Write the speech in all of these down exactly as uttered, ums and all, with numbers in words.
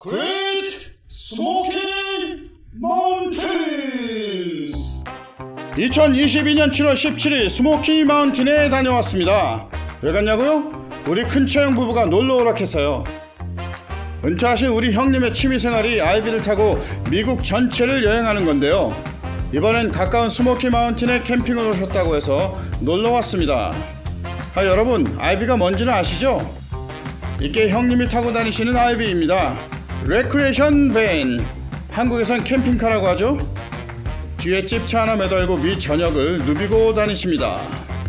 Great Smoky Mountains. 이천이십이 년 칠월 십칠일 스모키 마운틴에 다녀왔습니다. 왜 갔냐고요? 우리 큰채영 부부가 놀러 오락해서요. 은퇴하신 우리 형님의 취미생활이 아이비를 타고 미국 전체를 여행하는 건데요. 이번엔 가까운 스모키 마운틴에 캠핑을 오셨다고 해서 놀러 왔습니다. 아, 여러분, 아이비가 뭔지는 아시죠? 이게 형님이 타고 다니시는 아이비입니다. 레크레이션 밴, 한국에선 캠핑카라고 하죠. 뒤에 찝차 하나 매달고 미 전역을 누비고 다니십니다.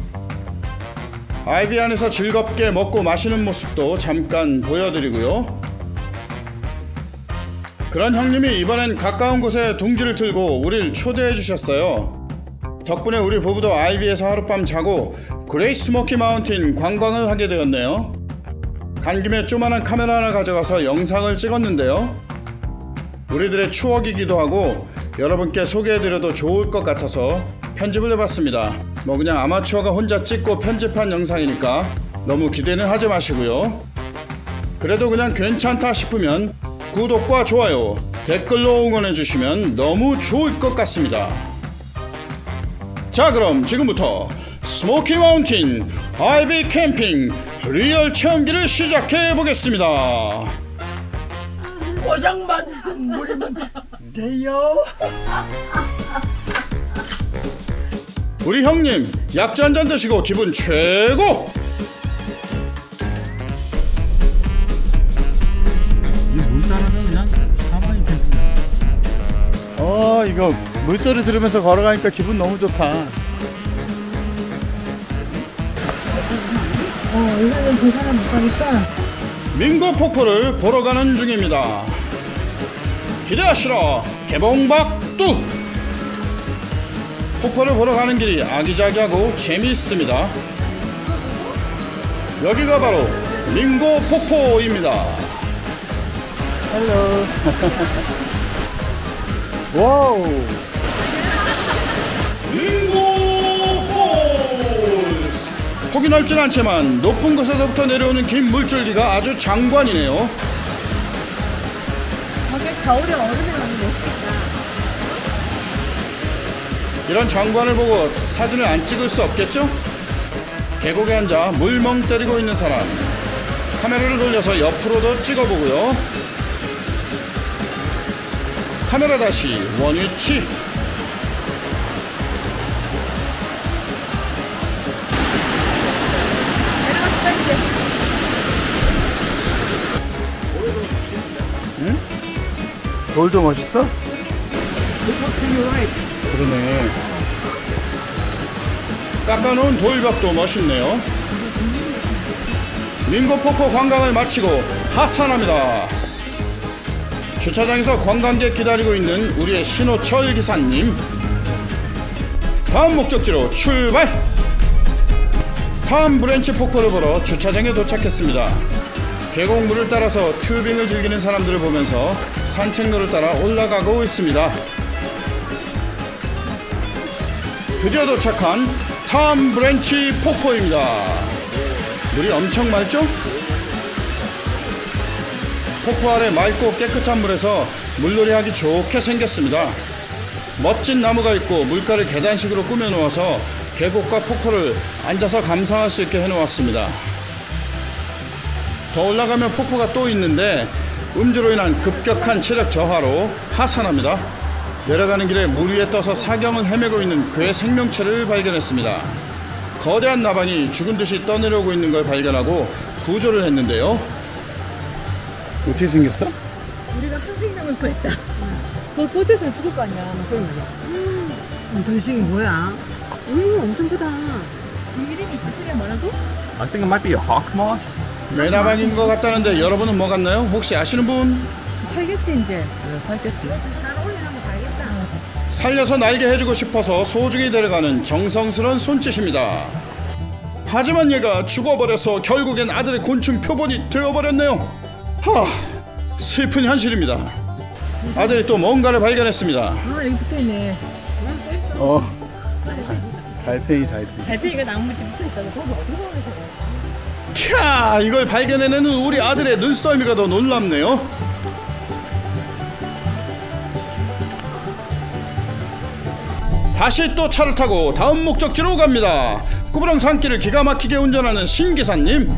아이비 안에서 즐겁게 먹고 마시는 모습도 잠깐 보여드리고요. 그런 형님이 이번엔 가까운 곳에 둥지를 틀고 우릴 초대해 주셨어요. 덕분에 우리 부부도 아이비에서 하룻밤 자고 그레이트 스모키 마운틴 관광을 하게 되었네요. 간 김에 조만한 카메라 하나 가져가서 영상을 찍었는데요. 우리들의 추억이기도 하고 여러분께 소개해드려도 좋을 것 같아서 편집을 해봤습니다. 뭐 그냥 아마추어가 혼자 찍고 편집한 영상이니까 너무 기대는 하지 마시고요. 그래도 그냥 괜찮다 싶으면 구독과 좋아요, 댓글로 응원해주시면 너무 좋을 것 같습니다. 자, 그럼 지금부터 스모키 마운틴 아이비 캠핑 리얼 체험기를 시작해 보겠습니다. 포장만 안 부리면 돼요. 우리 형님 약주 한잔 드시고 기분 최고. 이 물 따라서 그냥 가만히 캠핑. 어, 이거 물소리 들으면서 걸어가니까 기분 너무 좋다. 어, 이거는 그 사람 못 가니까. 민고 폭포를 보러 가는 중입니다. 기대하시라 개봉박두. 폭포를 보러 가는 길이 아기자기하고 재미있습니다. 여기가 바로 민고 폭포입니다. 헬로. 와우. 민고 폭이 넓진 않지만 높은 곳에서부터 내려오는 긴 물줄기가 아주 장관이네요. 저게 겨울에 얼음이 많이 멋있겠다. 이런 장관을 보고 사진을 안 찍을 수 없겠죠? 계곡에 앉아 물멍 때리고 있는 사람, 카메라를 돌려서 옆으로도 찍어보고요. 카메라 다시 원위치. 응? 돌도 멋있어? 그러네. 깎아놓은 돌벽도 멋있네요. 민고폭포 관광을 마치고 하산합니다. 주차장에서 관광객 기다리고 있는 우리의 신호철 기사님. 다음 목적지로 출발! 탐 브랜치 폭포를 보러 주차장에 도착했습니다. 계곡물을 따라서 튜빙을 즐기는 사람들을 보면서 산책로를 따라 올라가고 있습니다. 드디어 도착한 탐 브랜치 폭포입니다. 물이 엄청 맑죠? 폭포 아래 맑고 깨끗한 물에서 물놀이하기 좋게 생겼습니다. 멋진 나무가 있고 물가를 계단식으로 꾸며놓아서 계곡과 폭포를 앉아서 감상할 수 있게 해놓았습니다. 더 올라가면 폭포가 또 있는데 음주로 인한 급격한 체력 저하로 하산합니다. 내려가는 길에 물 위에 떠서 사경을 헤매고 있는 괴 생명체를 발견했습니다. 거대한 나방이 죽은 듯이 떠내려오고 있는 걸 발견하고 구조를 했는데요. 어떻게 생겼어? 우리가 큰 생명을 구했다. 그거 꽂혀서 죽을 거 아니야. 음, 도대체 뭐야? 음, 엄청 크다. 이 이름이 이틀에 뭐라고? I think it might be a hawk moth. 매나방인 것 같다는데 여러분은 뭐 같나요? 혹시 아시는 분? 살겠지 이제. 그래, 살겠지. 날 올리면 살겠다. 살려서 날게 해주고 싶어서 소중히 데려가는 정성스러운 손짓입니다. 하지만 얘가 죽어버려서 결국엔 아들의 곤충 표본이 되어버렸네요. 하, 슬픈 현실입니다. 아들이 또 뭔가를 발견했습니다. 아, 여기 붙어있네. 어. 달팽이, 달팽이. 달팽이가 나무에 붙어있다고. 거기 어디서 오면서. 캬, 이걸 발견해내는 우리 아들의 눈썰미가 더 놀랍네요. 다시 또 차를 타고 다음 목적지로 갑니다. 꾸부렁 산길을 기가 막히게 운전하는 신기사님.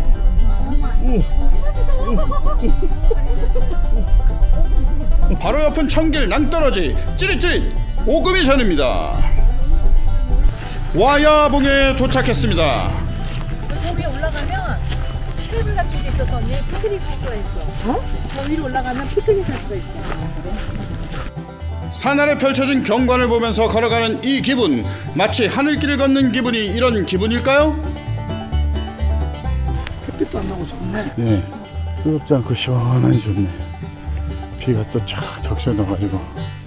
바로 옆은 청길 낭떠러지 찌릿찌릿 오금이 전입니다. 와야봉에 도착했습니다. 저 위에 올라가면 테이블 같은 게 있어서 언니 피크닉 할 수가 있어. 어? 저 위로 올라가면 피크닉 할 수가 있어. 산 아래 펼쳐진 경관을 보면서 걸어가는 이 기분, 마치 하늘길을 걷는 기분이 이런 기분일까요? 햇빛도 안 나고 좋네. 네, 뜨겁지 않고 시원하니 좋네. 비가 또 쫙 적셔놔가지고.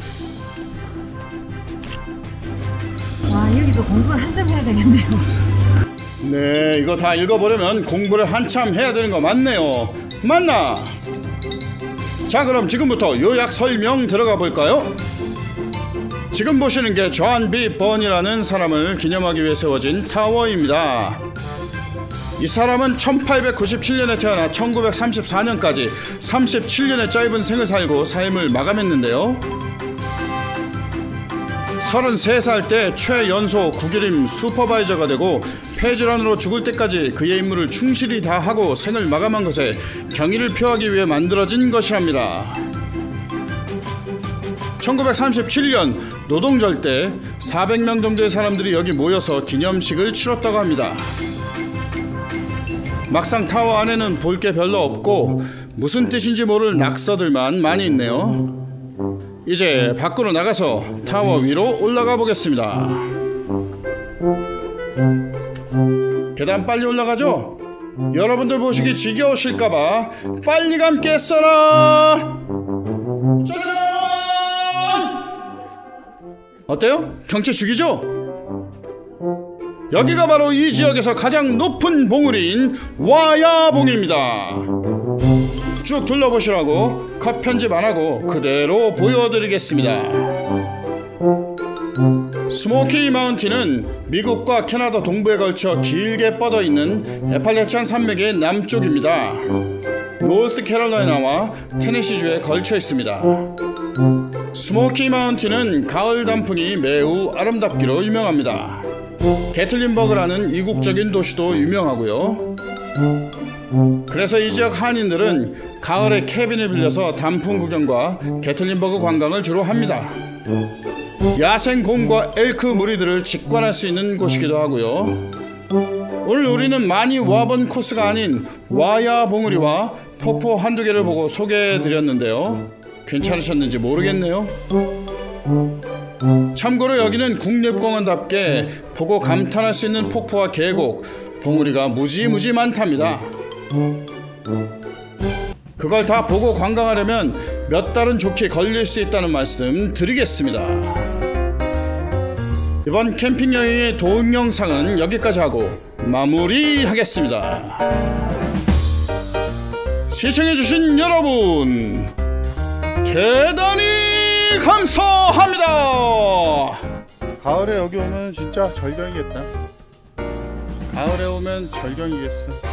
와, 여기서 공부를 한참 해야 되겠네요. 네, 이거 다 읽어보려면 공부를 한참 해야 되는 거 맞네요. 맞나? 자, 그럼 지금부터 요약 설명 들어가 볼까요? 지금 보시는 게 존 비 번이라는 사람을 기념하기 위해 세워진 타워입니다. 이 사람은 천팔백구십칠 년에 태어나 천구백삼십사 년까지 삼십칠 년의 짧은 생을 살고 삶을 마감했는데요. 서른세 살 때 최연소 국일임 슈퍼바이저가 되고 폐질환으로 죽을 때까지 그의 임무를 충실히 다하고 생을 마감한 것에 경의를 표하기 위해 만들어진 것이랍니다. 천구백삼십칠 년 노동절 때 사백 명 정도의 사람들이 여기 모여서 기념식을 치렀다고 합니다. 막상 타워 안에는 볼 게 별로 없고 무슨 뜻인지 모를 낙서들만 많이 있네요. 이제 밖으로 나가서 타워 위로 올라가 보겠습니다. 계단 빨리 올라가죠? 여러분들 보시기 지겨우실까봐 빨리 감게 써라. 짜잔! 어때요? 경치 죽이죠? 여기가 바로 이 지역에서 가장 높은 봉우리인 와야봉입니다. 쭉 둘러보시라고 컷 편집 안하고 그대로 보여드리겠습니다. 스모키 마운틴은 미국과 캐나다 동부에 걸쳐 길게 뻗어있는 애팔레치안 산맥의 남쪽입니다. 노스캐롤라이나와 테네시주에 걸쳐 있습니다. 스모키 마운틴은 가을 단풍이 매우 아름답기로 유명합니다. 게틀린버그라는 이국적인 도시도 유명하고요. 그래서 이 지역 한인들은 가을에 캐빈을 빌려서 단풍 구경과 게틀린버그 관광을 주로 합니다. 야생곰과 엘크 무리들을 직관할 수 있는 곳이기도 하고요. 오늘 우리는 많이 와본 코스가 아닌 와야 봉우리와 폭포 한두 개를 보고 소개해드렸는데요. 괜찮으셨는지 모르겠네요. 참고로 여기는 국립공원답게 보고 감탄할 수 있는 폭포와 계곡, 봉우리가 무지무지 많답니다. 그걸 다 보고 관광하려면 몇 달은 좋게 걸릴 수 있다는 말씀 드리겠습니다. 이번 캠핑 여행의 동영상은 여기까지 하고 마무리하겠습니다. 시청해주신 여러분 대단히 감사합니다. 가을에 여기 오면 진짜 절경이겠다. 가을에 오면 절경이겠어.